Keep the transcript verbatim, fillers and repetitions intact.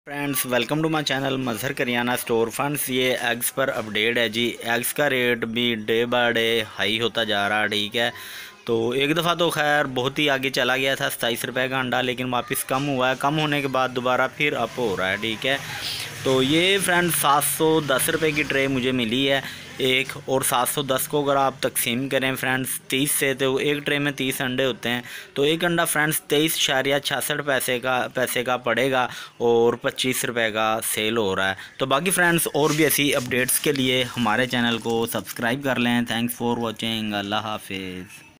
Friends, welcome to my channel Mazhar Kiryana store. Friends, ये eggs पर update है जी। एग्स का रेट भी डे बाय डे हाई होता जा रहा है। ठीक है, तो एक दफ़ा तो खैर बहुत ही आगे चला गया था सताईस रुपये का अंडा, लेकिन वापस कम हुआ है। कम होने के बाद दोबारा फिर अप हो रहा है। ठीक है, तो ये फ्रेंड्स सात सौ दस रुपये की ट्रे मुझे मिली है एक, और सात सौ दस को अगर आप तकसीम करें फ्रेंड्स तीस से, तो एक ट्रे में तीस अंडे होते हैं। तो एक अंडा फ्रेंड्स तेईस शारिया छियासठ पैसे का पैसे का पड़ेगा और पच्चीस रुपये का सेल हो रहा है। तो बाकी फ्रेंड्स और भी ऐसी अपडेट्स के लिए हमारे चैनल को सब्सक्राइब कर लें। Thanks for watching. अल्लाह हाफिज़।